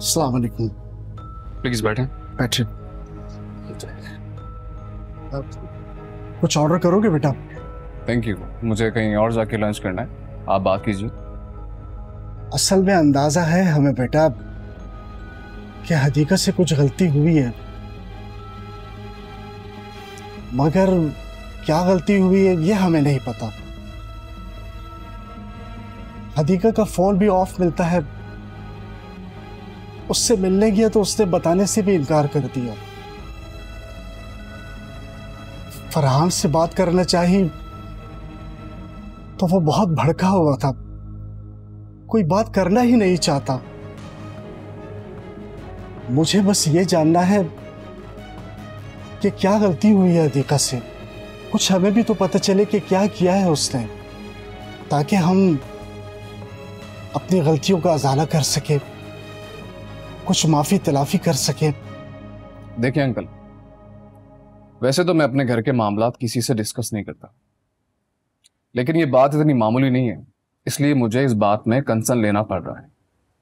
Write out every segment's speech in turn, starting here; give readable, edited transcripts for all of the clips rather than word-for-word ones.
अस्सलाम वालेकुम। प्लीज बैठें। बैठे। कुछ ऑर्डर करोगे बेटा? थैंक यू, मुझे कहीं और जाके लंच करना है, आप बात कीजिए। असल में अंदाजा है हमें बेटा कि हदीका से कुछ गलती हुई है, मगर क्या गलती हुई है ये हमें नहीं पता। हदीका का फोन भी ऑफ मिलता है, उससे मिलने गया तो उसने बताने से भी इनकार कर दिया। फरहान से बात करना चाहिए तो वो बहुत भड़का हुआ था, कोई बात करना ही नहीं चाहता। मुझे बस ये जानना है कि क्या गलती हुई है हदीका से, कुछ हमें भी तो पता चले कि क्या किया है उसने, ताकि हम अपनी गलतियों का अजाला कर सके, कुछ माफी तलाफी कर सके। देखिए अंकल, वैसे तो मैं अपने घर के मामलात किसी से डिस्कस नहीं करता, लेकिन ये बात इतनी मामूली नहीं है, इसलिए मुझे इस बात में कंसर्न लेना पड़ रहा है।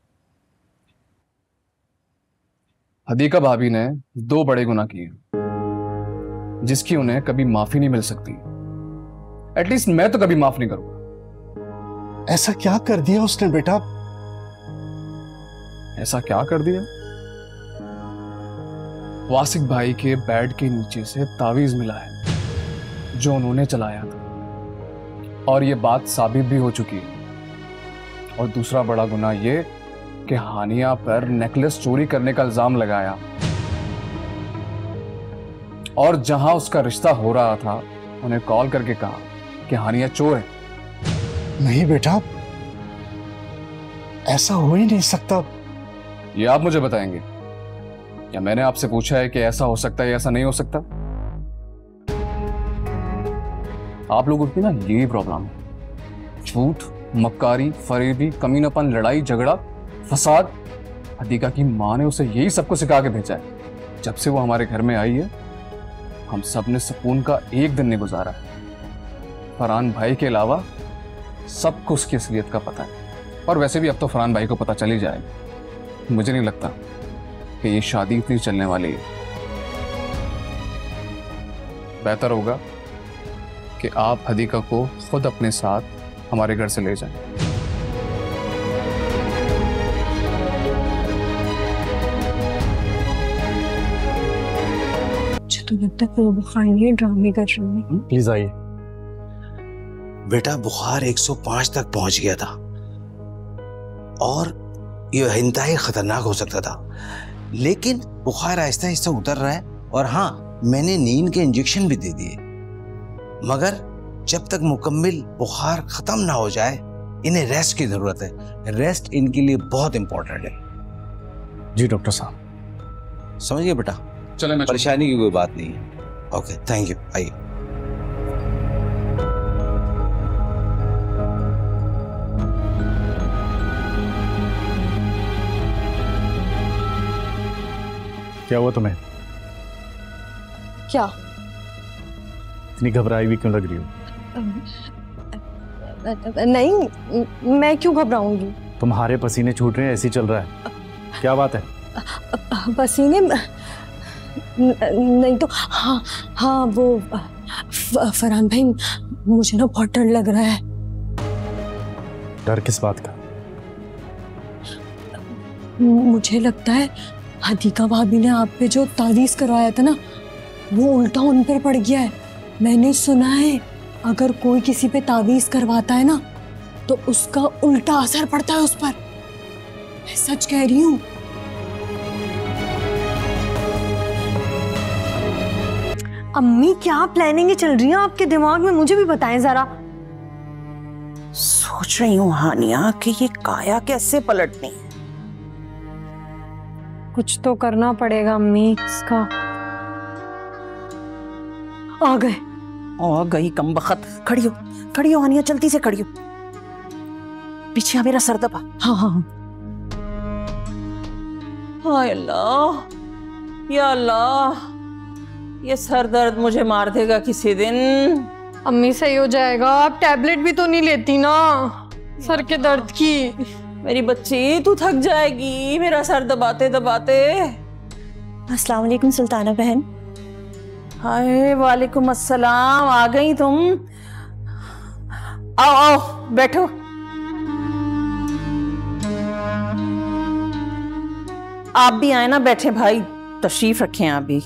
हदीका भाभी ने 2 बड़े गुनाह किए जिसकी उन्हें कभी माफी नहीं मिल सकती। एटलीस्ट मैं तो कभी माफ नहीं करूंगा। ऐसा क्या कर दिया उसने बेटा? ऐसा क्या कर दिया? वासिक भाई के बेड के नीचे से तावीज मिला है जो उन्होंने चलाया था, और ये बात साबित भी हो चुकी है। और दूसरा बड़ा गुनाह ये कि हानिया पर नेकलेस चोरी करने का इल्जाम लगाया, और जहां उसका रिश्ता हो रहा था उन्हें कॉल करके कहा कि हानिया चोर है। नहीं बेटा, ऐसा हो ही नहीं सकता। ये आप मुझे बताएंगे या मैंने आपसे पूछा है कि ऐसा हो सकता है या ऐसा नहीं हो सकता? आप लोगों की ना यही प्रॉब्लम है, झूठ, मक्कारी, फरेबी, कमीनापन, लड़ाई झगड़ा, फसाद। हदीका की माँ ने उसे यही सबको सिखा के भेजा है। जब से वो हमारे घर में आई है हम सब ने सुकून का एक दिन नहीं गुजारा है। फरहान भाई के अलावा सबको उसकी असलियत का पता है, और वैसे भी अब तो फरहान भाई को पता चल ही जाएगा। मुझे नहीं लगता कि ये शादी इतनी चलने वाली है। बेहतर होगा कि आप हदीका को खुद अपने साथ हमारे घर से ले जाएं। मुझे तो लगता है वो बुखार ये ड्रामे कर रही है। प्लीज आइए। बेटा बुखार 105 तक पहुंच गया था और यह इंतहाई खतरनाक हो सकता था, लेकिन बुखार आहिस्ता आहिस्ता उतर रहा है। और हाँ, मैंने नींद के इंजेक्शन भी दे दिए, मगर जब तक मुकम्मल बुखार खत्म ना हो जाए इन्हें रेस्ट की जरूरत है। रेस्ट इनके लिए बहुत इंपॉर्टेंट है। जी डॉक्टर साहब। समझ गए बेटा? चले, मैं परेशानी की कोई बात नहीं है। Okay, thank you. आइए। क्या हुआ तुम्हें? क्या? इतनी घबराई हुई क्यों लग रही हो? नहीं, मैं क्यों घबराऊंगी? तुम्हारे पसीने छूट रहे हैं, ऐसे ही चल रहा है। क्या बात है? पसीने नहीं तो हाँ हाँ वो फरहान भाई, मुझे ना बहुत डर लग रहा है। डर किस बात का? मुझे लगता है हदीका भाभी ने आप पे जो तावीज़ करवाया था ना, वो उल्टा उन पर पड़ गया है। मैंने सुना है अगर कोई किसी पे तावीज़ करवाता है ना तो उसका उल्टा असर पड़ता है उस पर। मैं सच कह रही हूँ। अम्मी, क्या प्लानिंग चल रही है आपके दिमाग में, मुझे भी बताएं जरा। सोच रही हूँ हानिया कि ये काया कैसे पलटनी। कुछ तो करना पड़ेगा अम्मी इसका। आ गए। आ गई कमबख्त। खड़ी हो, खड़ी हो हानिया, जल्दी से खड़ी हो। पीछे आ मेरा सर दबा। हाँ हाँ हाँ। हाय अल्लाह, या अल्लाह, ये सर दर्द मुझे मार देगा किसी दिन। अम्मी सही हो जाएगा, आप टैबलेट भी तो नहीं लेती ना सर के दर्द की। मेरी बच्ची, तू थक जाएगी मेरा सर दबाते दबाते। अस्सलाम वालेकुम सुल्ताना बहन। हाय वालेकुम अस्सलाम, आ गई तुम? आओ आओ बैठो। आप भी आए ना, बैठे भाई, तशरीफ रखें आप भी।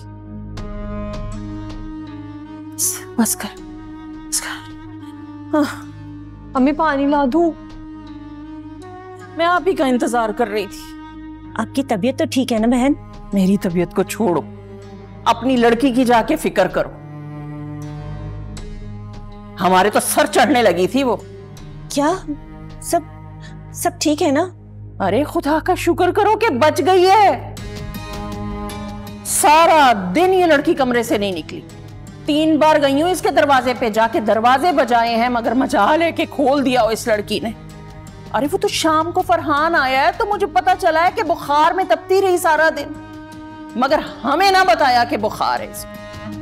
बस कर, बस कर। अम्मी पानी ला दूं? मैं आप ही का इंतजार कर रही थी। आपकी तबीयत तो ठीक है ना बहन? मेरी तबीयत को छोड़ो, अपनी लड़की की जाके फिक्र करो। हमारे तो सर चढ़ने लगी थी वो। क्या सब ठीक है ना? अरे खुदा का शुक्र करो कि बच गई है। सारा दिन ये लड़की कमरे से नहीं निकली। 3 बार गई हूं इसके दरवाजे पे, जाके दरवाजे बजाए हैं, मगर मजाल है कि खोल दिया हो इस लड़की ने। अरे वो तो शाम को फरहान आया है तो मुझे पता चला है कि बुखार में तपती रही सारा दिन, मगर हमें ना बताया कि बुखार है इसको।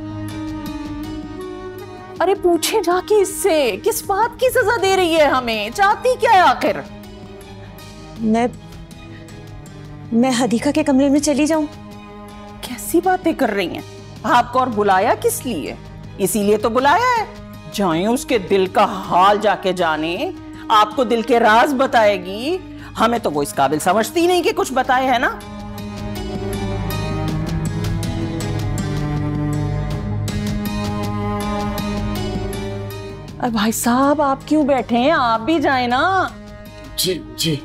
अरे पूछे जाके इससे, किस बात की सजा दे रही है हमें? चाहती क्या है आखिर? मैं हदीका के कमरे में चली जाऊं? कैसी बातें कर रही हैं? आपको और बुलाया किस लिए? इसीलिए तो बुलाया है। जाएं उसके दिल का हाल जाके जाने, आपको दिल के राज बताएगी। हमें तो वो इस काबिल समझती नहीं कि कुछ बताए, है ना? अरे भाई साहब, आप क्यों बैठे हैं? आप भी जाएं ना। जी जी।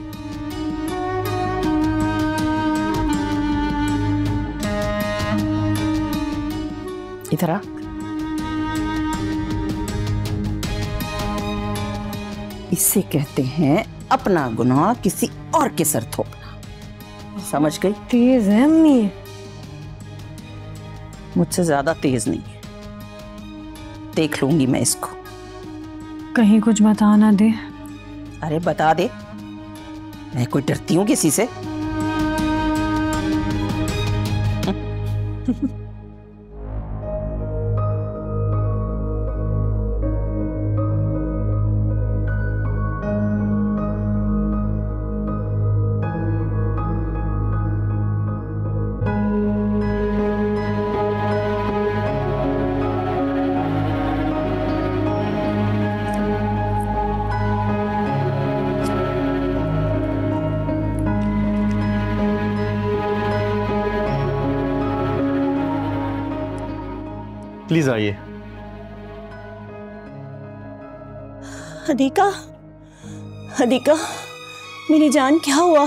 इधर आ। इससे कहते हैं अपना गुनाह किसी और के सर थोपना। समझ गई? तेज है अम्मी। मुझसे ज्यादा तेज नहीं है, देख लूंगी मैं इसको। कहीं कुछ बता ना दे। अरे बता दे, मैं कोई डरती हूँ किसी से? प्लीज आइए। हदीका, हदीका, मेरी जान क्या हुआ?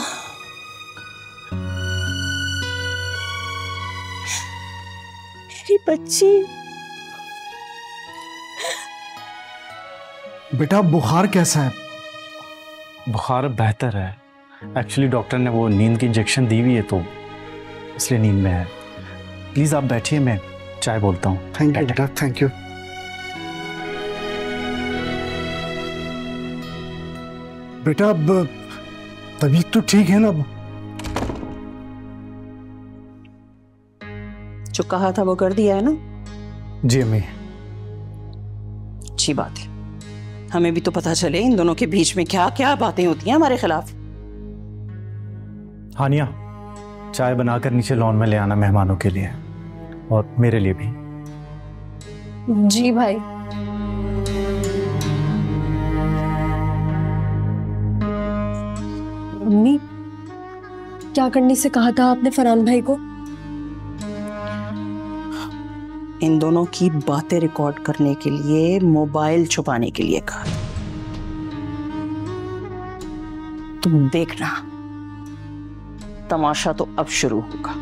मेरी बच्ची। बेटा बुखार कैसा है? बुखार बेहतर है। एक्चुअली डॉक्टर ने वो नींद की इंजेक्शन दी हुई है तो इसलिए नींद में है। प्लीज आप बैठिए, मैं चाय बोलता हूँ। थैंक यू बेटा, थैंक यू। बेटा अब तबीयत तो ठीक है ना? जो कहा था वो कर दिया है ना? जी अम्मी। अच्छी बात है। हमें भी तो पता चले इन दोनों के बीच में क्या क्या बातें होती हैं हमारे खिलाफ। हानिया, चाय बनाकर नीचे लॉन में ले आना मेहमानों के लिए और मेरे लिए भी। जी भाई। मम्मी, क्या करने से कहा था आपने फरहान भाई को? इन दोनों की बातें रिकॉर्ड करने के लिए, मोबाइल छुपाने के लिए कहा। तुम देखना, तमाशा तो अब शुरू होगा।